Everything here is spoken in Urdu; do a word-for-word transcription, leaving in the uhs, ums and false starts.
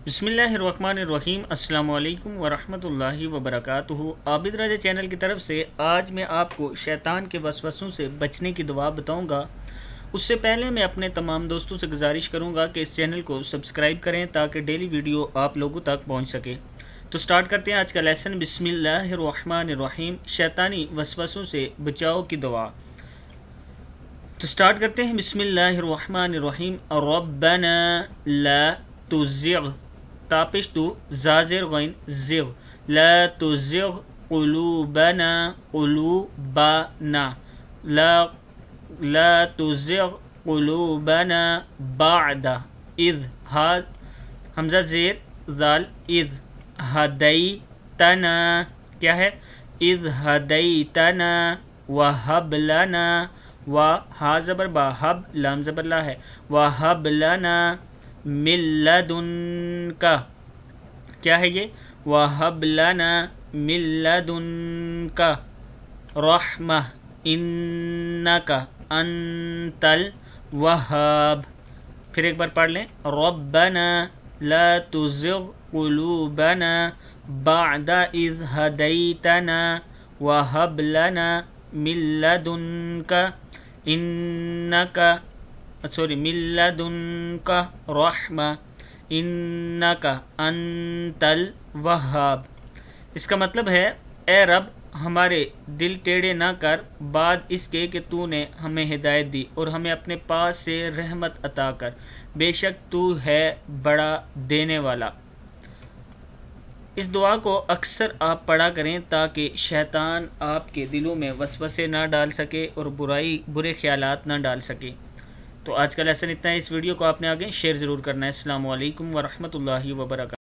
بسم اللہ الرحمن الرحیم۔ السلام علیکم ورحمۃ اللہ وبرکاتہ۔ عابد راجہ چینل کی طرف سے آج میں آپ کو شیطان کے وسوسوں سے بچنے کی دعا بتاؤں گا۔ اس سے پہلے میں اپنے تمام دوستوں سے گزارش کروں گا کہ اس چینل کو سبسکرائب کریں تاکہ ڈیلی ویڈیو آپ لوگوں تک پہنچ سکے۔ تو سٹارٹ کرتے ہیں آج کا لیسن۔ بسم اللہ الرحمن الرحیم، شیطانی وسوسوں سے بچاؤ کی دعا۔ تو سٹارٹ کرتے ہیں بسم اللہ الرحمن الرحیم۔ ربنا لا تزغ تاپش تو زازر غین زغ لا تزغ قلوبنا قلوبنا لا لا تزغ قلوبنا بعد اذ حمزہ زیر ذال اذ ہدیتنا کیا ہے اذ ہدیتنا وہب لنا و ہا زبر با ہب لام زبر لا ہے وہب لنا من لدنکا کیا ہے یہ وَهَبْ لَنَا مِن لَدُنْكَ رَحْمَةً إِنَّكَ أَنْتَ الْوَهَّابُ۔ پھر ایک بار پڑھ لیں۔ رَبَّنَا لَا تُزِغْ قُلُوبَنَا بَعْدَ إِذْ هَدَيْتَنَا وَهَبْ لَنَا مِن لَدُنْكَ إِنَّكَ سوری من لدنک رحمہ انک انت الوہاب۔ اس کا مطلب ہے اے رب ہمارے دل ٹیڑھے نہ کر بعد اس کے کہ تو نے ہمیں ہدایت دی اور ہمیں اپنے پاس سے رحمت عطا کر، بے شک تو ہے بڑا دینے والا۔ اس دعا کو اکثر آپ پڑھا کریں تاکہ شیطان آپ کے دلوں میں وسوسے نہ ڈال سکے اور برائی برے خیالات نہ ڈال سکے۔ تو آج کا لیسن اتنا ہے۔ اس ویڈیو کو آپ نے آگے شیئر ضرور کرنا ہے۔ السلام علیکم ورحمۃ اللہ وبرکاتہ۔